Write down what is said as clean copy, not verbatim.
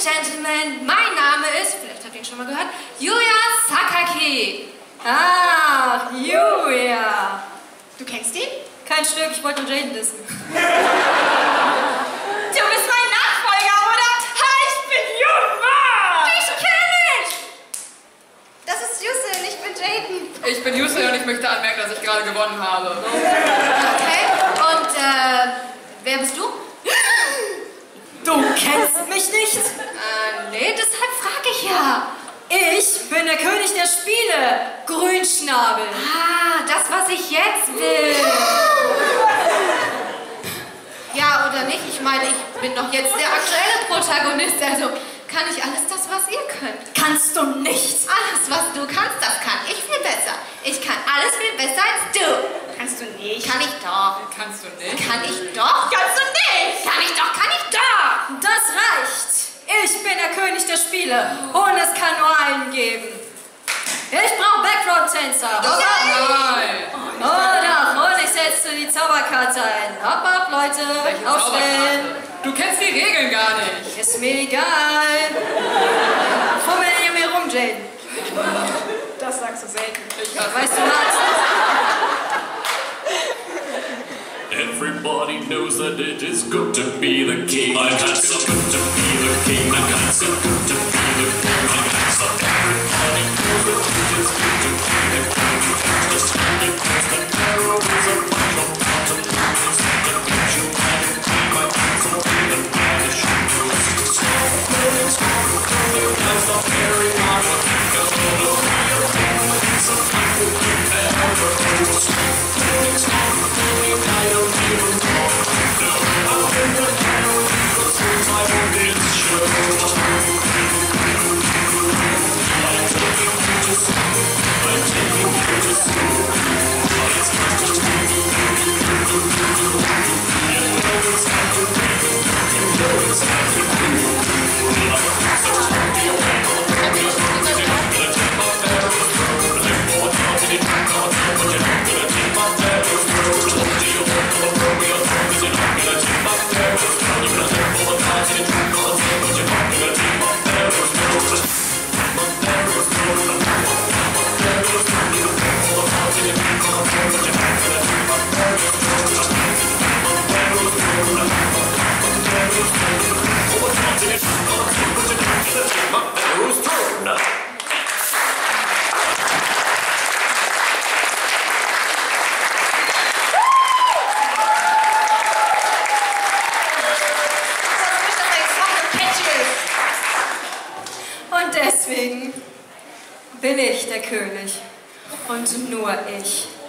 Gentlemen, mein Name ist, vielleicht habt ihr ihn schon mal gehört, Yuya Sakaki. Ah, Yuya. Du kennst ihn? Kein Stück, ich wollte nur Jaden dissen. Du bist mein Nachfolger, oder? Hi, ich bin Yuya! Dich kenn ich! Das ist Yusin, ich bin Jaden. Ich bin Yusin und ich möchte anmerken, dass ich gerade gewonnen habe. Okay, und wer bist du? Du kennst mich nicht? Nee, deshalb frage ich ja. Ich bin der König der Spiele, Grünschnabel. Ah, das, was ich jetzt will. Ja, oder nicht? Ich meine, ich bin doch jetzt der aktuelle Protagonist, also kann ich alles das, was ihr könnt? Kannst du nicht. Alles, was du kannst, das kann ich viel besser. Ich kann alles viel besser als du. Kannst du nicht? Kann ich doch. Kannst du nicht? Kann ich doch. Kannst du nicht? Kann ich doch, kann ich doch. Das reicht. Ich bin der König der Spiele und es kann nur einen geben. Ich brauche Background-Tänzer. Nein! Oder und ich setze die Zauberkarte ein. Hopp, hopp, Leute. Welche Aufstellen. Zauberkarte? Du kennst die Regeln gar nicht. Ist mir egal. Fummel ihr mir rum, Jaden. Das sagst du selten. Ich hasse Weißt du was? Everybody knows that it is good to be the king. I'm not so good to be the king. I'm not so good to be the king. I'm not so everybody knows that it is good to be the king. You have to stand it because the narrow is a bunch of mountain lions. The bitch you had it clean. My hands are in and vanish. It's so good, it's good. That's the very heart of the world. It's a people who never knows. It's all I don't even know. I'm in the hell because I won't be sure. I'm taking you to school. I'm taking you to school. It's time to you know it's time to you know it's time to Und deswegen bin ich der König. Und nur ich.